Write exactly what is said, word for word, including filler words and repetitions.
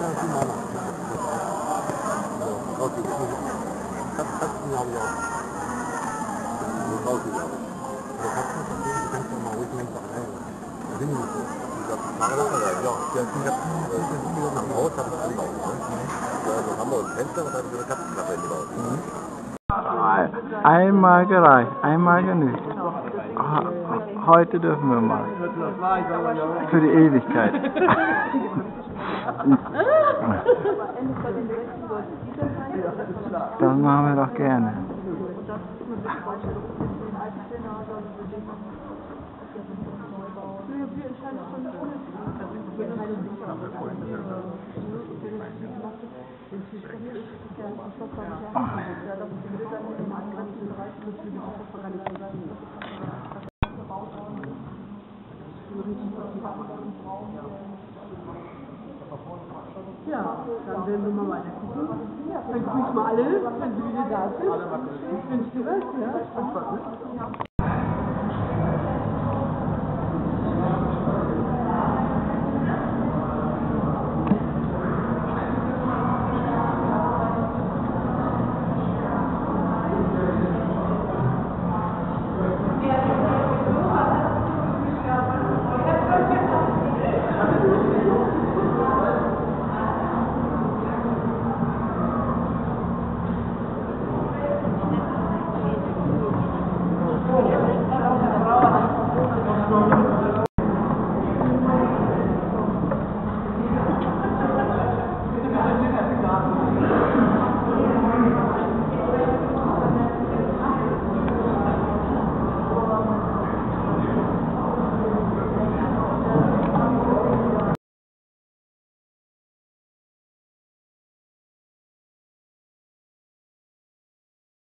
Einmal gereicht, einmal genügt. Heute dürfen wir mal. Für die Ewigkeit. Das machen wir doch gerne. Ja, dann werden wir mal weiter gucken. Dann grüßen wir alle, wenn Sie wieder da sind. Ich wünsche dir was, ja.